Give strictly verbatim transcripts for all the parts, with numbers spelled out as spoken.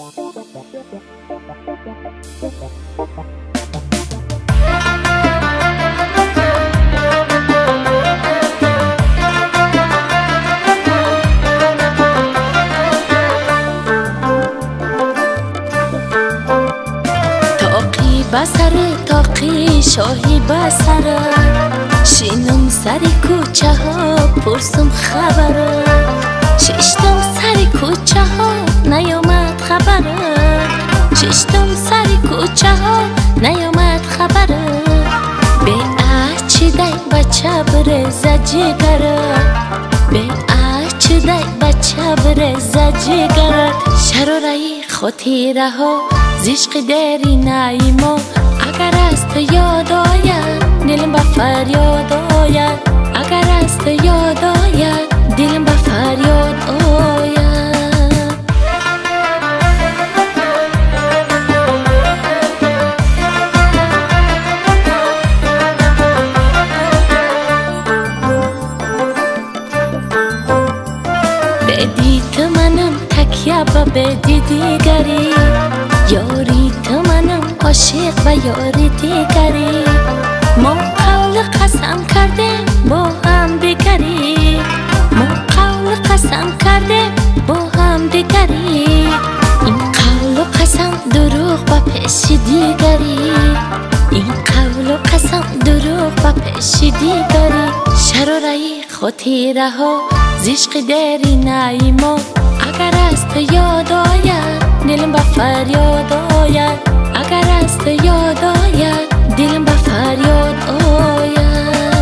بسر تاقی شاهی بسر شینم سری کوچه ها پرسم خبره ششتم سری کوچه ها نیامد خبره ششتم سری کوچه ها نیامد خبره به اچی دی بچه بره زجی گره به اچی دی بچه بره زجی گره شرورایی خطیره ها زشق دری نایما اگر از تو یاد آید دلم به فریاد آید اگر از تو یاد آید دلم به فریاد آید بدی تو منم تکیه با بدی دیگری یاری تو منم عاشق و یاری دیگری ما قول قسم کردیم با هم دیگری ما قول قسم کردیم با هم دیگری این قول و قسم دروغ با پیش دیگری این قول و قسم دروغ با پیش دیگری شرورایی خطیره ها زشق دری نایما اگر از تو یاد آید دلم به فریاد آید اگر از تو یاد آید دلم به فریاد آید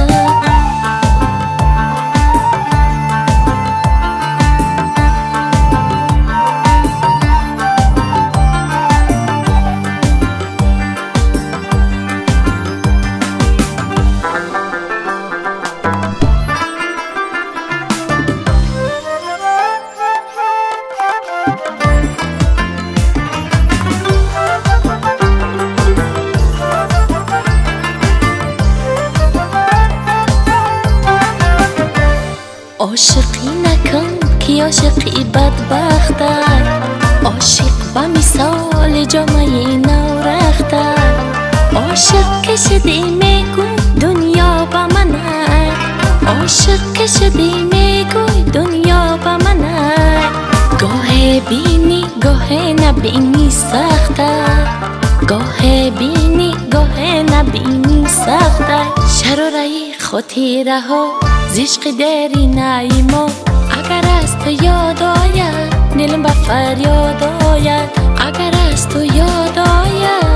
عاشقی نکن که عاشقی بدبختر عاشق با مثال جامعه نو رختر عاشق که شدی میگو دنیا با منه عاشق که شدی میگو دنیا با منه گاه بینی گاه نبینی سختر گاه بینی گاه نبینی سختر شرورایی خطیره ها زشق دری نایما اگر از تو یاد آید دلم به فریاد آید اگر از تو یاد آید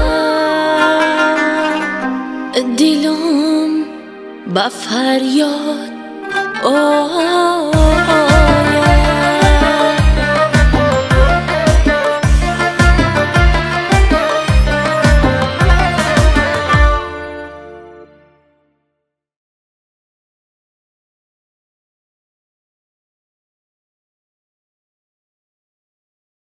دلم به فریاد آید